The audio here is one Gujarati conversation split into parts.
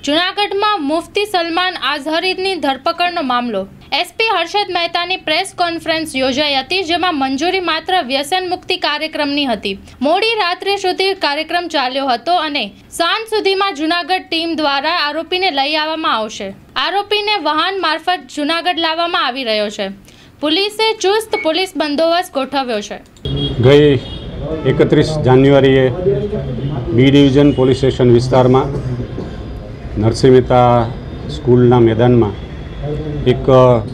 જૂનાગઢમાં મુફ્તી સલમાન આઝહરીની ધરપકડનો મામલો। એસપી હર્ષદ મહેતાની પ્રેસ કોન્ફરન્સ યોજાઈ હતી, જેમાં મંજૂરી માત્ર વ્યસન મુક્તિ કાર્યક્રમની હતી। મોડી રાત્રે સુધી કાર્યક્રમ ચાલ્યો હતો અને સાંજ સુધીમાં જૂનાગઢ ટીમ દ્વારા આરોપીને લઈ આવવામાં આવશે। આરોપીને વાહન મારફત જૂનાગઢ લાવવામાં આવી રહ્યો છે। પોલીસે ચુસ્ત પોલીસ બંદોબસ્ત ગોઠવ્યો છે। ગઈ 31 જાન્યુઆરીએ બી ડિવિઝન પોલીસ સ્ટેશન વિસ્તારમાં નરસિંહ મહેતા સ્કૂલના મેદાનમાં એક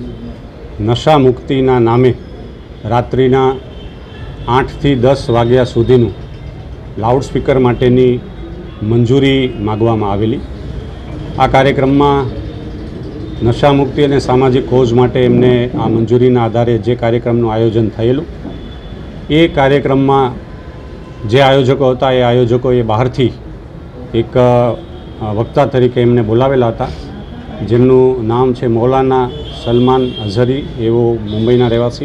નશા મુક્તિના નામે રાત્રિના 8 થી 10 વાગ્યા સુધીનું લાઉડસ્પીકર માટેની મંજૂરી માગવામાં આવેલી। આ કાર્યક્રમમાં નશા મુક્તિ અને સામાજિક કોઝ માટે એમને આ મંજૂરીના આધારે જે કાર્યક્રમનું આયોજન થયેલું, એ કાર્યક્રમમાં જે આયોજકો હતા એ આયોજકોએ બહારથી એક વક્તા તરીકે એમને બોલાવેલા હતા, જેમનું નામ છે મૌલાના સલમાન આઝહરી, એવો મુંબઈના રહેવાસી।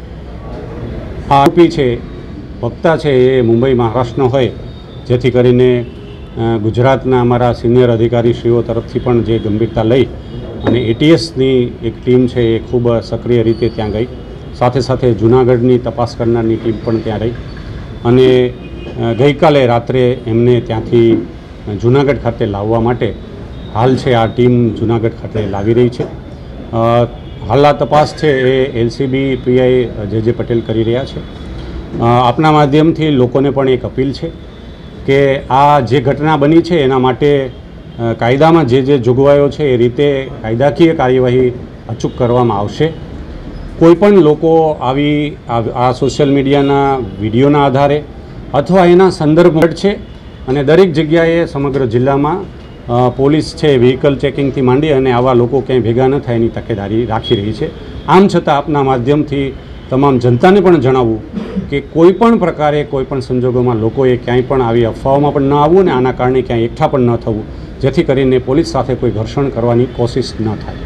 આ આરોપી છે, વક્તા છે, એ મુંબઈ મહારાષ્ટ્રનો હોય, જેથી કરીને ગુજરાતના અમારા સિનિયર અધિકારીશ્રીઓ તરફથી પણ જે ગંભીરતા લઈ અને એટીએસની એક ટીમ છે એ ખૂબ સક્રિય રીતે ત્યાં ગઈ। સાથે સાથે જૂનાગઢની તપાસ કરનારની ટીમ પણ ત્યાં રહી અને ગઈકાલે રાત્રે એમને ત્યાંથી જૂનાગઢ ખાતે લાવવા માટે હાલ છે આ ટીમ જૂનાગઢ ખાતે લાવી રહી છે। હાલ આ તપાસ છે એ એલસીબી પીઆઈ જે પટેલ કરી રહ્યા છે। આપના માધ્યમથી લોકોને પણ એક અપીલ છે કે આ જે ઘટના બની છે એના માટે કાયદામાં જે જોગવાઈઓ છે એ રીતે કાયદાકીય કાર્યવાહી અચૂક કરવામાં આવશે। કોઈપણ લોકો આ સોશિયલ મીડિયાના વિડીયોના આધારે અથવા એના સંદર્ભ છે અને દરેક જગ્યાએ સમગ્ર જિલ્લામાં પોલીસ છે વ્હીકલ ચેકિંગથી માંડી અને આવા લોકો ક્યાંય ભેગા ન થાય એની તકેદારી રાખી રહી છે। આમ છતાં આપના માધ્યમથી તમામ જનતાને પણ જણાવવું કે કોઈપણ પ્રકારે કોઈપણ સંજોગોમાં લોકોએ ક્યાંય પણ આવી અફવાઓમાં પણ ન આવવું અને આના કારણે ક્યાંય એકઠા પણ ન થવું, જેથી કરીને પોલીસ સાથે કોઈ ઘર્ષણ કરવાની કોશિશ ન થાય।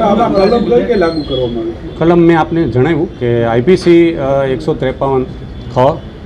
કલમ મેં આપને જણાવ્યું કે આઈપીસી 153 ખ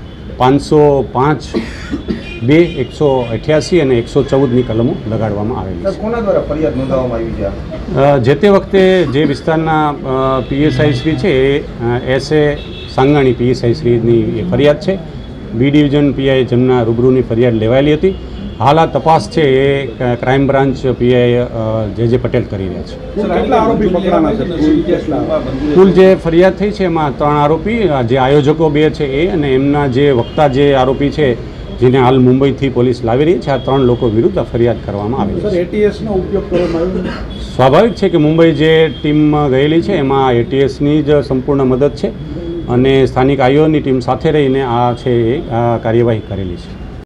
505 2 188 અને 114ની કલમો લગાડવામાં આવેલી છે। કોના દ્વારા ફરિયાદ નોંધાવવામાં આવી છે? જે તે વખતે જે વિસ્તારના પીએસઆઈ શ્રી છે એ એસએ સાંગાણી પીએસઆઈ શ્રીની એ ફરિયાદ છે। બી ડિવિઝન પીઆઈ જેમના રૂબરૂની ફરિયાદ લેવાયેલી હતી। હાલ આ તપાસ છે એ ક્રાઇમ બ્રાન્ચ પીઆઈ જે પટેલ કરી રહ્યા છે। કુલ જે ફરિયાદ થઈ છે એમાં 3 આરોપી, જે આયોજકો 2 છે એ, અને એમના જે વક્તા જે આરોપી છે જેને હાલ મુંબઈથી પોલીસ લાવી રહી છે, આ 3 લોકો વિરુદ્ધ ફરિયાદ કરવામાં આવી છે। એટીએસનો ઉપયોગ કરવામાં આવ્યો? સ્વાભાવિક છે કે મુંબઈ જે ટીમ ગયેલી છે એમાં એટીએસની જ સંપૂર્ણ મદદ છે અને સ્થાનિક આઈઓની ટીમ સાથે રહીને આ છે એ કાર્યવાહી કરેલી છે।